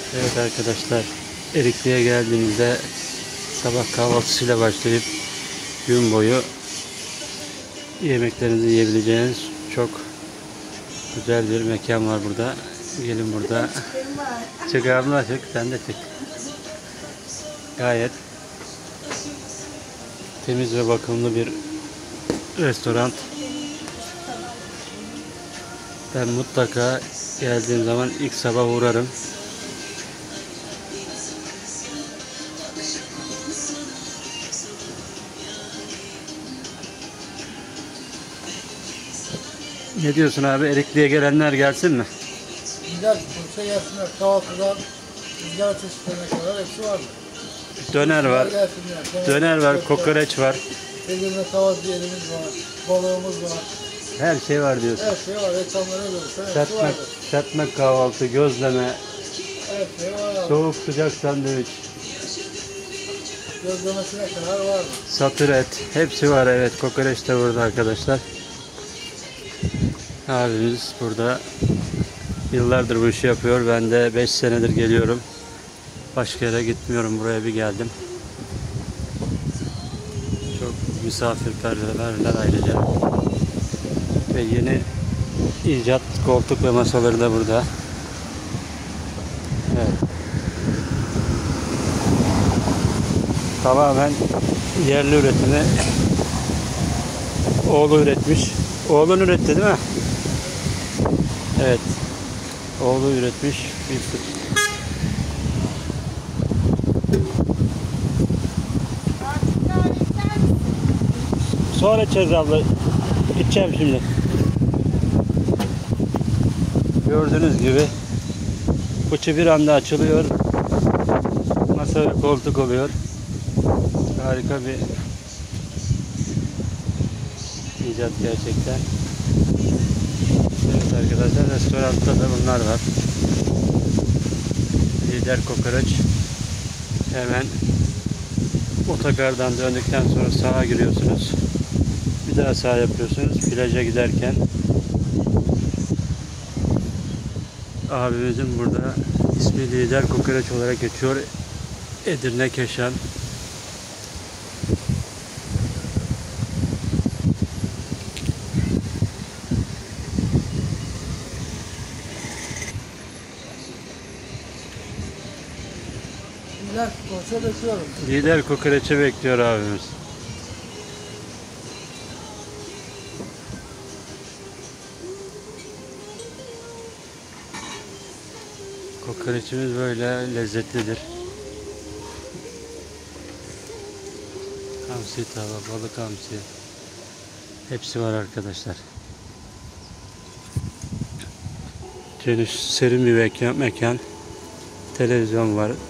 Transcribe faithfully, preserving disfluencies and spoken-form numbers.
Evet arkadaşlar, Erikli'ye geldiğinizde sabah kahvaltısıyla başlayıp gün boyu yemeklerinizi yiyebileceğiniz çok güzel bir mekan var burada. Gelin burada. Çık abla, çık, sen de çık. Gayet temiz ve bakımlı bir restoran. Ben mutlaka geldiğim zaman ilk sabah uğrarım. Ne diyorsun abi? Erikli'ye gelenler gelsin mi? Gider, Bursa gelsinler. Kahvaltıdan rüzgar çeşitlerine kadar hepsi vardır. Döner var. Gelsinler. Döner var, kokoreç var. Edirne tava ciğerimiz var. Balığımız var. Her şey var diyorsun. Her şey var. Reklamlara görürsen hepsi Serpmek, vardır. serpmek kahvaltı, gözleme, Her şey var abi. soğuk sıcak sandviç, Gözlemesine kadar var. satır et, hepsi var. Evet, kokoreç de burada arkadaşlar. Abimiz burada yıllardır bu işi yapıyor. Ben de beş senedir geliyorum. Başka yere gitmiyorum. Buraya bir geldim. Çok misafirperverler ayrıca. Ve yeni icat koltuk ve masaları da burada. Evet. Tamamen yerli üretimi oğlu üretmiş. Oğlun üretti değil mi? Evet. Oğlu üretmiş bir fıt. Sonra içeriz abla. İçeceğim şimdi. Gördüğünüz gibi fıçı bir anda açılıyor. Masa ve koltuk oluyor. Harika bir icat gerçekten. Evet arkadaşlar, restoranda da bunlar var. Lider kokoreç. Hemen otogardan döndükten sonra sağa giriyorsunuz. Bir daha sağ yapıyorsunuz. Plaja giderken abimizin burada ismi Lider Kokoreç olarak geçiyor. Edirne Keşan. Gider, Bursa bekliyorum. Lider Kokoreç'i bekliyor abimiz. Kokoreçimiz böyle lezzetlidir. Hamsi tava, balık hamsi. Hepsi var arkadaşlar. Geniş, serin bir mekan. mekan. Televizyon var.